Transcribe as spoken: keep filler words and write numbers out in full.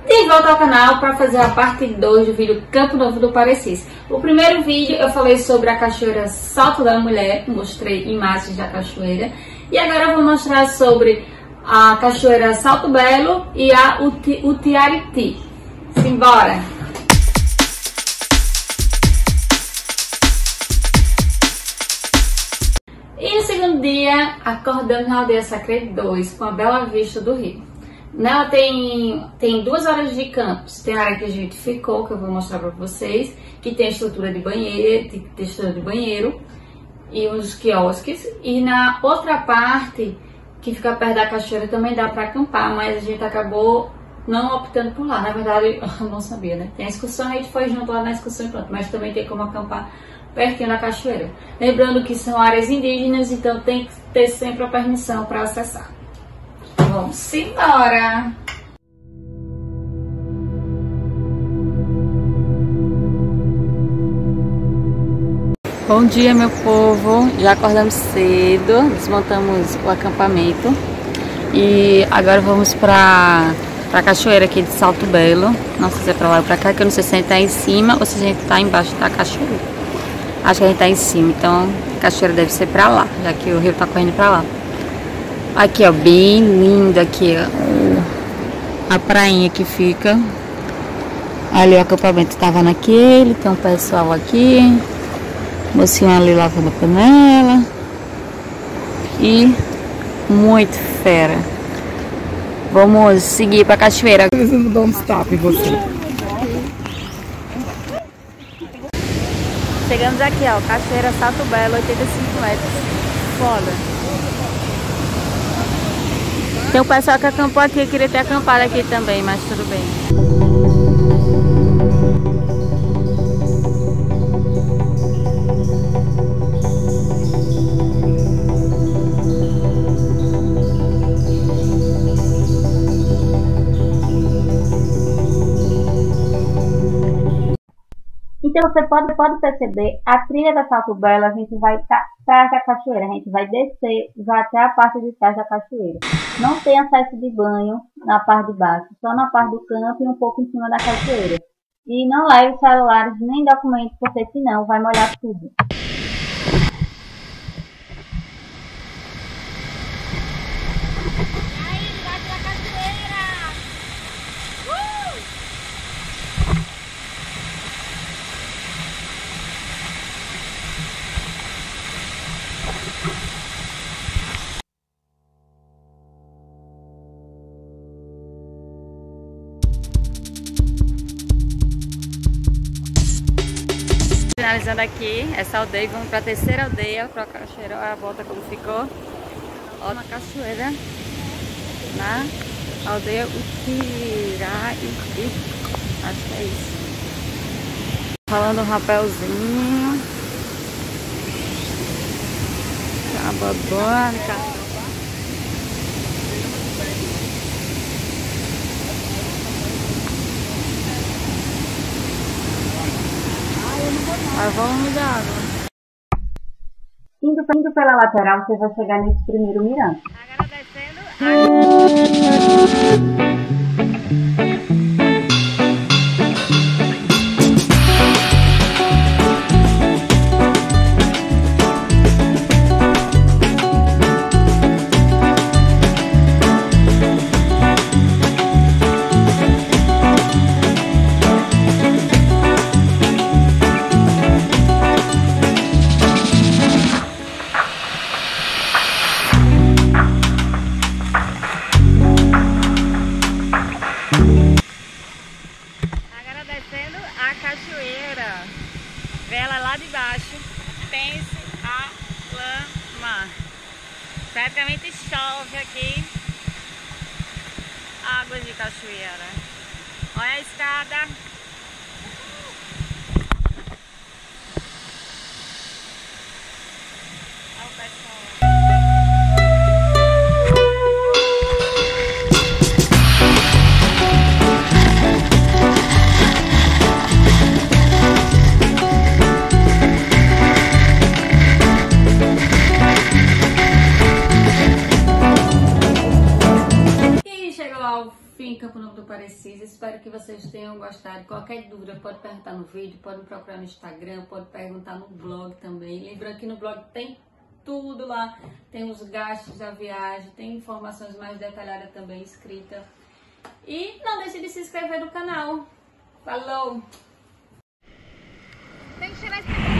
De volta ao canal para fazer a parte dois do vídeo Campo Novo do Parecis. O primeiro vídeo eu falei sobre a cachoeira Salto da Mulher, mostrei imagens da cachoeira. E agora eu vou mostrar sobre a cachoeira Salto Belo e a Uti, Utiariti. Simbora! E no segundo dia, acordamos na Aldeia Sacred dois, com a bela vista do rio. Nela tem, tem duas áreas de campos. Tem a área que a gente ficou, que eu vou mostrar para vocês, que tem estrutura de banheiro, tem estrutura de banheiro e uns quiosques. E na outra parte, que fica perto da cachoeira, também dá para acampar, mas a gente acabou não optando por lá. Na verdade, eu não sabia, né? Tem a excursão, a gente foi junto lá na excursão e pronto, mas também tem como acampar pertinho da cachoeira. Lembrando que são áreas indígenas, então tem que ter sempre a permissão para acessar. Vamos embora! Bom dia, meu povo! Já acordamos cedo, desmontamos o acampamento e agora vamos para a cachoeira aqui de Salto Belo. Não sei se é para lá ou para cá, que eu não sei se a gente está em cima ou se a gente está embaixo da cachoeira. Acho que a gente está em cima, então a cachoeira deve ser para lá, já que o rio está correndo para lá. Aqui, ó, bem lindo aqui, ó, a prainha que fica. Ali o acampamento estava naquele, tem um pessoal aqui, mocinho ali lavando a panela. E muito fera. Vamos seguir para a cachoeira. Don't stop, você. Chegamos aqui, ó, cachoeira Salto Belo, oitenta e cinco metros. Foda. Tem o pessoal que acampou aqui, queria ter acampado aqui também, mas tudo bem. Então você pode, pode perceber, a trilha da Salto Belo, a gente vai estar atrás da cachoeira, a gente vai descer, vai até a parte de trás da cachoeira. Não tem acesso de banho na parte de baixo, só na parte do campo e um pouco em cima da cachoeira. E não leve celulares nem documentos, porque senão vai molhar tudo. Finalizando aqui essa aldeia, vamos para a terceira aldeia, para a cachoeira. Olha a volta como ficou. Olha uma cachoeira na aldeia Utiariti. Acho que é isso. Falando um rapelzinho. Cababana. Mas vamos de água. Indo, indo pela lateral, você vai chegar nesse primeiro mirante. Agora descendo. A cachoeira, vela lá de baixo, pense a lama. Praticamente chove aqui, água de cachoeira. Olha a escada. Olha o pessoal. espero que vocês tenham gostado. Qualquer dúvida pode perguntar no vídeo, pode me procurar no Instagram, pode perguntar no blog também. Lembrando que no blog tem tudo lá, tem os gastos da viagem, tem informações mais detalhadas também escritas. E não deixe de se inscrever no canal. Falou! Tem que tirar esse